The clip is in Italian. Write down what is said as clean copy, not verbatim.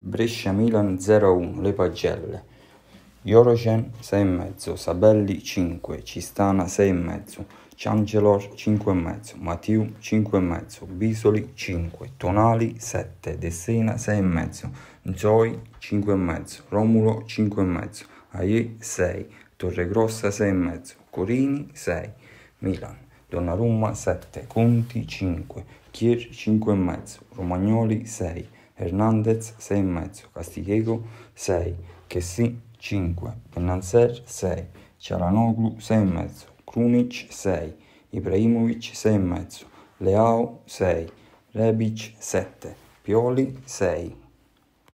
Brescia-Milan 0-1, le pagelle. Jorocen 6,5, Sabelli 5, Cistana 6,5, Cancelor 5,5, Matiu 5,5, Bisoli 5, Tonali 7, Dessena 6,5, Nzoi 5,5, Romulo 5,5, Aie 6, Torregrossa 6,5, Corini 6, Milan, Donnarumma 7, Conti 5, Kier 5,5, Romagnoli 6, Hernandez 6,5, Castillejo 6, Kessi 5, Bennacer 6, Çalhanoğlu 6,5, Krunic 6, Ibrahimovic 6,5, Leao 6, Rebic 7, Pioli 6.